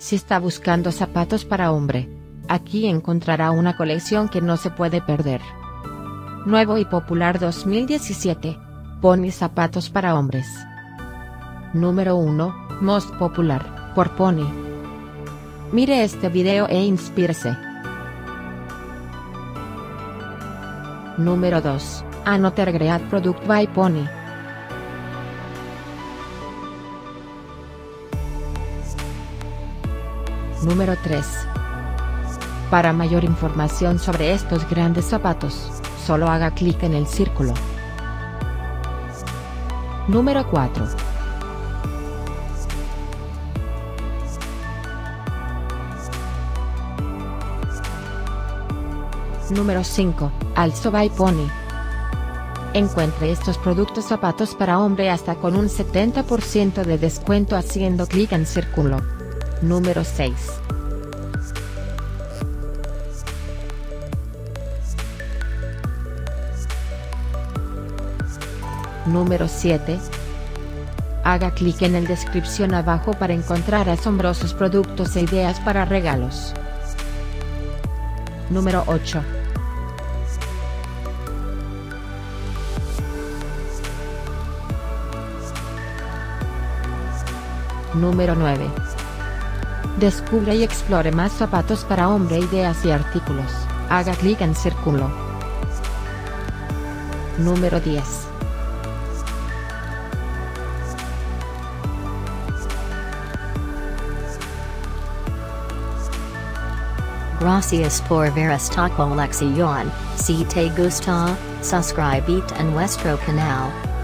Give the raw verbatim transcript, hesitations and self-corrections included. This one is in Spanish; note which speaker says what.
Speaker 1: Si está buscando zapatos para hombre, aquí encontrará una colección que no se puede perder. Nuevo y popular dos mil diecisiete, Pony zapatos para hombres. Número uno, Most Popular, por Pony. Mire este video e inspírese. Número dos, Another Great Product by Pony. Número tres. Para mayor información sobre estos grandes zapatos, solo haga clic en el círculo. Número cuatro. Número cinco, Also by Pony. Encuentre estos productos zapatos para hombre hasta con un setenta por ciento de descuento haciendo clic en círculo. Número seis. Número siete. Haga clic en el descripción abajo para encontrar asombrosos productos e ideas para regalos. Número ocho. Número nueve. Descubre y explore más zapatos para hombre, ideas y artículos. Haga clic en círculo. Número diez.
Speaker 2: Gracias por ver esta colección. Si te gusta, suscríbete a nuestro canal.